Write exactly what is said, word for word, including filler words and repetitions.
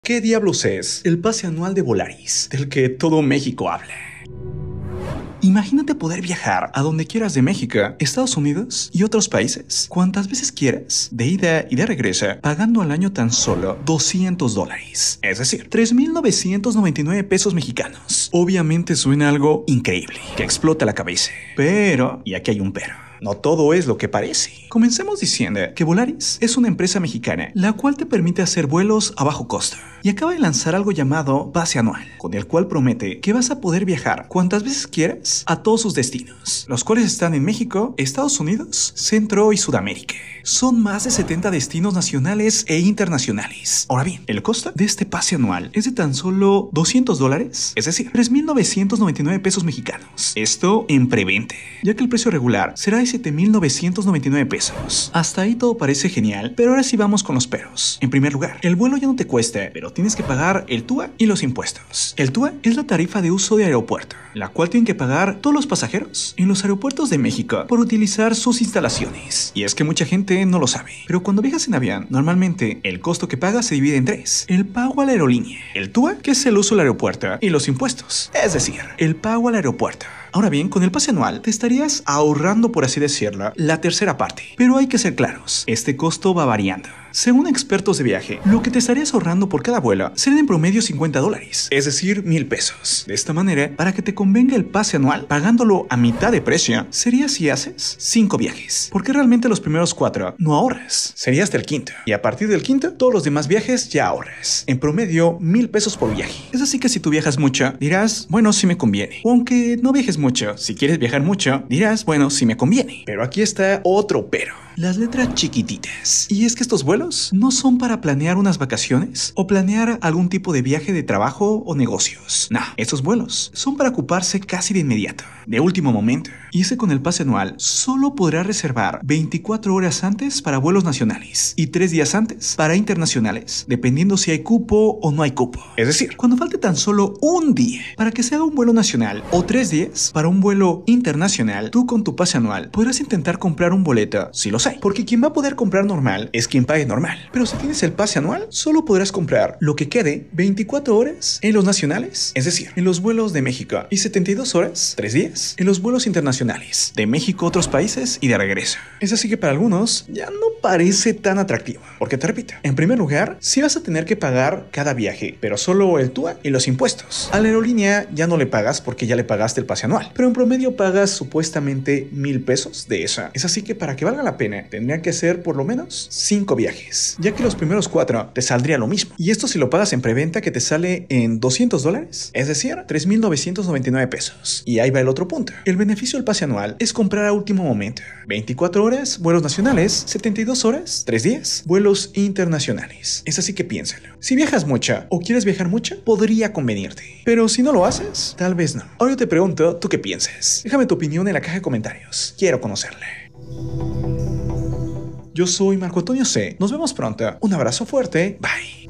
¿Qué diablos es el pase anual de Volaris, del que todo México habla? Imagínate poder viajar a donde quieras de México, Estados Unidos y otros países, cuantas veces quieras, de ida y de regreso, pagando al año tan solo doscientos dólares, es decir, tres mil novecientos noventa y nueve pesos mexicanos. Obviamente suena algo increíble, que explota la cabeza. Pero, y aquí hay un pero, no todo es lo que parece. Comencemos diciendo que Volaris es una empresa mexicana, la cual te permite hacer vuelos a bajo costo, y acaba de lanzar algo llamado Pase Anual, con el cual promete que vas a poder viajar cuantas veces quieras a todos sus destinos, los cuales están en México, Estados Unidos, Centro y Sudamérica. Son más de setenta destinos nacionales e internacionales. Ahora bien, el costo de este pase anual es de tan solo doscientos dólares, es decir, tres mil novecientos noventa y nueve pesos mexicanos. Esto en preventa, ya que el precio regular será de siete mil novecientos noventa y nueve pesos. Hasta ahí todo parece genial, pero ahora sí vamos con los peros. En primer lugar, el vuelo ya no te cuesta, pero tienes que pagar el T U A y los impuestos. El T U A es la tarifa de uso de aeropuerto, la cual tienen que pagar todos los pasajeros en los aeropuertos de México por utilizar sus instalaciones. Y es que mucha gente no lo sabe, pero cuando viajas en avión, normalmente el costo que pagas se divide en tres: el pago a la aerolínea, el T U A, que es el uso del aeropuerto, y los impuestos, es decir, el pago al aeropuerto. Ahora bien, con el pase anual te estarías ahorrando, por así decirlo, la tercera parte. Pero hay que ser claros, este costo va variando. Según expertos de viaje, lo que te estarías ahorrando por cada vuelo serían en promedio cincuenta dólares, es decir, mil pesos. De esta manera, para que te convenga el pase anual, pagándolo a mitad de precio, sería si haces cinco viajes. Porque realmente los primeros cuatro no ahorras, sería hasta el quinto. Y a partir del quinto, todos los demás viajes ya ahorras. En promedio, mil pesos por viaje. Es así que si tú viajas mucho, dirás, bueno, sí me conviene. O aunque no viajes mucho, si quieres viajar mucho, dirás, bueno, sí me conviene. Pero aquí está otro pero: las letras chiquititas. Y es que estos vuelos no son para planear unas vacaciones o planear algún tipo de viaje de trabajo o negocios. No, estos vuelos son para ocuparse casi de inmediato, de último momento. Y es que con el pase anual solo podrás reservar veinticuatro horas antes para vuelos nacionales y tres días antes para internacionales, dependiendo si hay cupo o no hay cupo. Es decir, cuando falte tan solo un día para que se haga un vuelo nacional o tres días para un vuelo internacional, tú con tu pase anual podrás intentar comprar un boleto si los hay, porque quien va a poder comprar normal es quien pague normal. Pero si tienes el pase anual, solo podrás comprar lo que quede veinticuatro horas en los nacionales, es decir, en los vuelos de México, y setenta y dos horas, tres días, en los vuelos internacionales de México a otros países y de regreso. Es así que para algunos ya no parece tan atractivo, porque te repito, en primer lugar, sí vas a tener que pagar cada viaje, pero solo el T U A y los impuestos. A la aerolínea ya no le pagas porque ya le pagaste el pase anual, pero en promedio pagas supuestamente mil pesos de esa. Es así que para que valga la pena, tendría que hacer por lo menos cinco viajes, ya que los primeros cuatro te saldría lo mismo. Y esto si lo pagas en preventa, que te sale en doscientos dólares, es decir, tres mil novecientos noventa y nueve pesos. Y ahí va el otro punto: el beneficio del pase anual es comprar a último momento. veinticuatro horas, vuelos nacionales; setenta y dos horas, tres días, vuelos internacionales. Es así que piénsalo. Si viajas mucho o quieres viajar mucho, podría convenirte. Pero si no lo haces, tal vez no. Ahora yo te pregunto, ¿tú qué piensas? Déjame tu opinión en la caja de comentarios. Quiero conocerla. Yo soy Marco Antonio C. Nos vemos pronto. Un abrazo fuerte. Bye.